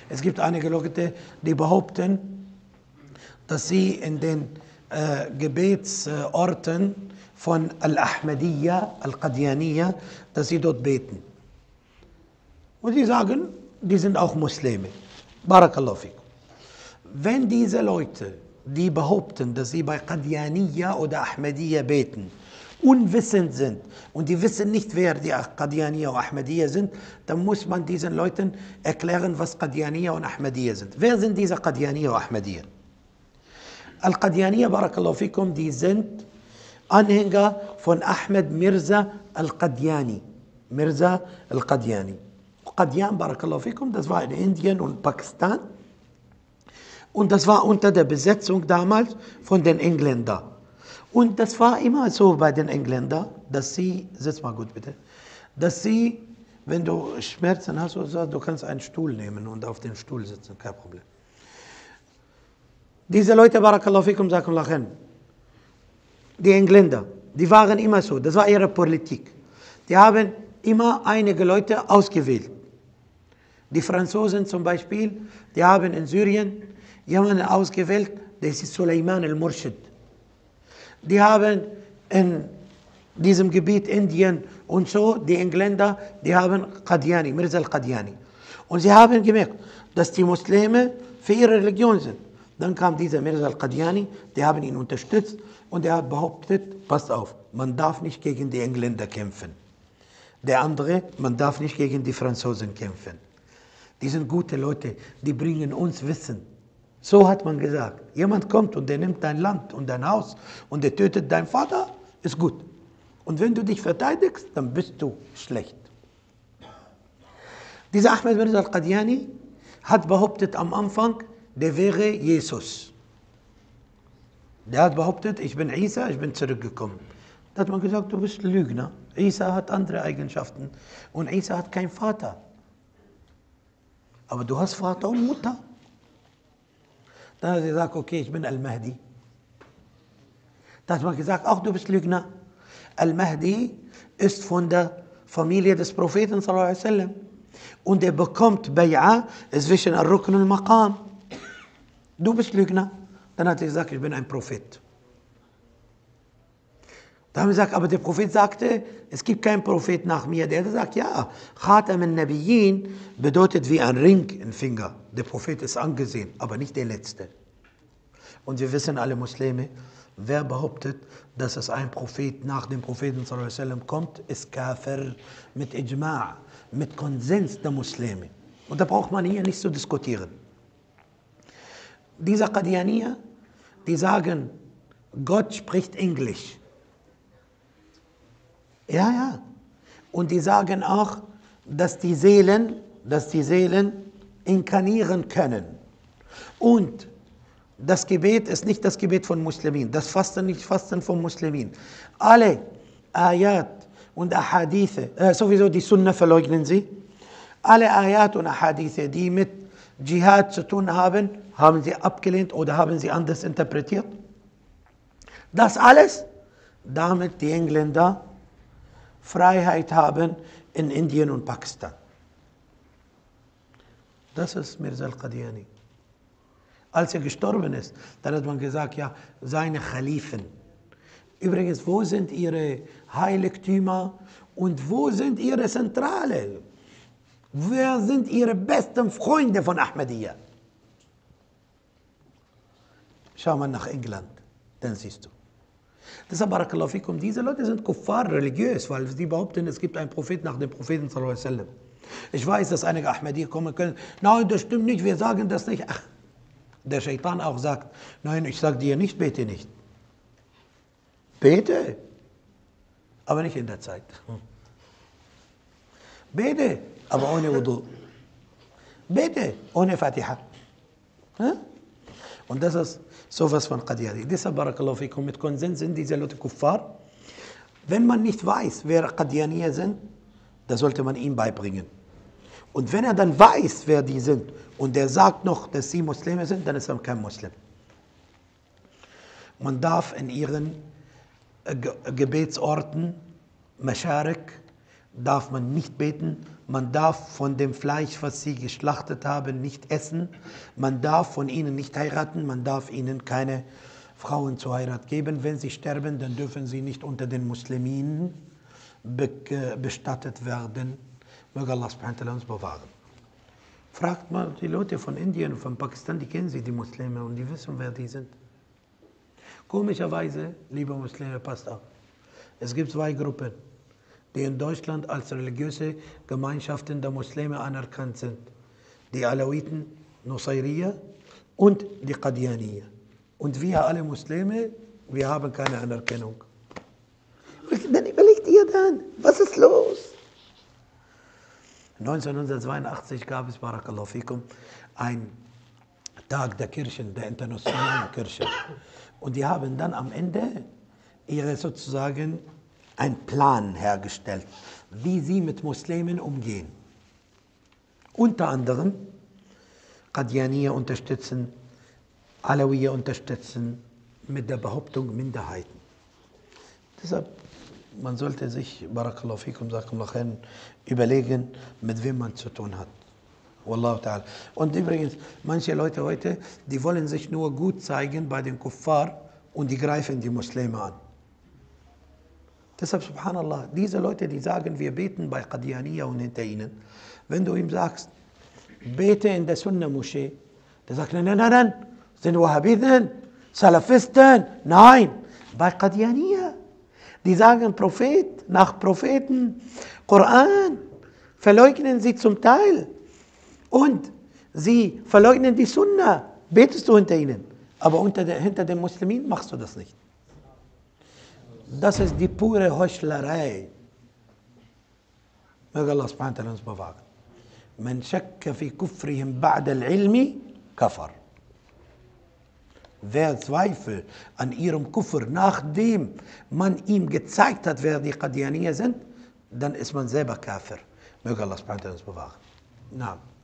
Es gibt einige Leute, die behaupten, dass sie in den Gebetsorten von Al-Ahmadiyya, Al-Qadianiyya, dass sie dort beten. Und die sagen, die sind auch Muslime. Barakallahu fikum. Wenn diese Leute, die behaupten, dass sie bei Qadianiyya oder Ahmadiyya beten, unwissend sind und die wissen nicht, wer die Qadianiyya und Ahmadiyya sind, dann muss man diesen Leuten erklären, was Qadianiyya und Ahmadiyya sind. Wer sind diese Qadianiyya und Ahmadiyya? Al-Qadianiyya, Barakallahu fikum, die sind Anhänger von Ahmed Mirza Al-Qadiani. Mirza Al-Qadiani. Qadian, Barakallahu fikum, das war in Indien und Pakistan. Und das war unter der Besetzung damals von den Engländern. Und das war immer so bei den Engländern, dass sie, sitz mal gut bitte, dass sie, wenn du Schmerzen hast, du kannst einen Stuhl nehmen und auf den Stuhl sitzen, kein Problem. Diese Leute, Barakallahu fikum, sagen lachen. Die Engländer, die waren immer so, das war ihre Politik. Die haben immer einige Leute ausgewählt. Die Franzosen zum Beispiel, die haben in Syrien jemanden ausgewählt, das ist Suleiman al-Murshid. Die haben in diesem Gebiet Indien und so, die Engländer, die haben Qadiani, Mirza al-Qadiani. Und sie haben gemerkt, dass die Muslime für ihre Religion sind. Dann kam dieser Mirza al-Qadiani, die haben ihn unterstützt und er hat behauptet, passt auf, man darf nicht gegen die Engländer kämpfen. Der andere, man darf nicht gegen die Franzosen kämpfen. Die sind gute Leute, die bringen uns Wissen. So hat man gesagt. Jemand kommt und der nimmt dein Land und dein Haus und der tötet deinen Vater, ist gut. Und wenn du dich verteidigst, dann bist du schlecht. Dieser Ahmed Mirza al-Qadiani hat behauptet am Anfang, der wäre Jesus. Der hat behauptet, ich bin Isa, ich bin zurückgekommen. Da hat man gesagt, du bist Lügner. Isa hat andere Eigenschaften und Isa hat keinen Vater. Aber du hast Vater und Mutter. Dann hat er gesagt, okay, ich bin Al-Mahdi. Da hat man gesagt, auch du bist Lügner. Al-Mahdi ist von der Familie des Propheten sallallahu alaihi wasallam. Und er bekommt Bay'a zwischen Al-Rukn und Al-Maqam. Du bist Lügner. Dann hat er gesagt, ich bin ein Prophet. Da haben wir gesagt, aber der Prophet sagte, es gibt keinen Prophet nach mir. Der hat gesagt, ja, Khatam al-Nabiyyin bedeutet wie ein Ring im Finger. Der Prophet ist angesehen, aber nicht der Letzte. Und wir wissen alle Muslime, wer behauptet, dass es ein Prophet nach dem Propheten sallallahu alaihi wasallam kommt, ist Kafir mit Ijma', mit Konsens der Muslime. Und da braucht man hier nicht zu diskutieren. Diese Qadianiyya, die sagen, Gott spricht Englisch. Ja, ja. Und die sagen auch, dass die Seelen inkarnieren können. Und das Gebet ist nicht das Gebet von Muslimen. Das Fasten nicht Fasten von Muslimen. Alle Ayat und Ahadithe, sowieso die Sunna verleugnen sie. Alle Ayat und Ahadithe, die mit Dschihad zu tun haben, haben sie abgelehnt oder haben sie anders interpretiert. Das alles, damit die Engländer Freiheit haben in Indien und Pakistan. Das ist Mirza al-Qadiani. Als er gestorben ist, dann hat man gesagt, ja, seine Khalifen. Übrigens, wo sind ihre Heiligtümer und wo sind ihre Zentrale? Wer sind ihre besten Freunde von Ahmadiyya? Schau mal nach England, dann siehst du. Deshalb, Barakallahu fikum, diese Leute sind Kuffar, religiös, weil sie behaupten, es gibt einen Prophet nach dem Propheten sallallahu alaihi wasallam. Ich weiß, dass einige Ahmadiyya kommen können, nein, das stimmt nicht, wir sagen das nicht. Ach, der Shaitan auch sagt, nein, ich sage dir nicht, bete nicht. Bete, aber nicht in der Zeit. Bete, aber ohne Wudu. Bete, ohne Fatiha. Und das ist sowas von Qadiani. Deshalb, Barakallahu fikum, mit Konsens sind diese Leute Kuffar. Wenn man nicht weiß, wer Qadianiyya sind, dann sollte man ihm beibringen. Und wenn er dann weiß, wer die sind, und der sagt noch, dass sie Muslime sind, dann ist er kein Muslim. Man darf in ihren Gebetsorten, Masharik, darf man nicht beten, man darf von dem Fleisch, was sie geschlachtet haben, nicht essen, man darf von ihnen nicht heiraten, man darf ihnen keine Frauen zur Heirat geben. Wenn sie sterben, dann dürfen sie nicht unter den Muslimen bestattet werden. Möge Allah subhanahu wa ta'ala uns bewahren. Fragt mal die Leute von Indien und von Pakistan, die kennen sie, die Muslime, und die wissen, wer die sind. Komischerweise, liebe Muslime, passt auf. Es gibt zwei Gruppen, die in Deutschland als religiöse Gemeinschaften der Muslime anerkannt sind. Die Alawiten, Nusayriya und die Qadianiya. Und wir alle Muslime, wir haben keine Anerkennung. Dann überlegt ihr dann, was ist los? 1982 gab es, Barakallahu fikum, einen Tag der Kirchen, der internationalen Kirchen. Und die haben dann am Ende ihre sozusagen einen Plan hergestellt, wie sie mit Muslimen umgehen. Unter anderem Qadianiya unterstützen, Alawiyya unterstützen mit der Behauptung Minderheiten. Deshalb, man sollte sich, Barakallahu fikum, überlegen, mit wem man zu tun hat. Wallahu ta'ala. Und übrigens, manche Leute heute, die wollen sich nur gut zeigen bei den Kuffar und die greifen die Muslime an. Deshalb, subhanallah, diese Leute, die sagen, wir beten bei Qadianiya und hinter ihnen, wenn du ihm sagst, bete in der Sunna-Moschee, der sagt, nein, nein, nein, nein, sind Wahhabiten, Salafisten, nein, bei Qadianiya. Die sagen Prophet nach Propheten, Koran, verleugnen sie zum Teil. Und sie verleugnen die Sunna, betest du hinter ihnen. Aber hinter den Muslimen machst du das nicht. Das ist die pure Heuchlerei. Möge Allah subhanahu wa ta'ala uns bewahren. Man shakka fi kufrihim ba'da al-ilmi kafar. Wer Zweifel an ihrem Kufr, nachdem man ihm gezeigt hat, wer die Qadianiya sind, dann ist man selber Kafir. Möge Allah subhanahu wa ta'ala uns bewahren. Na.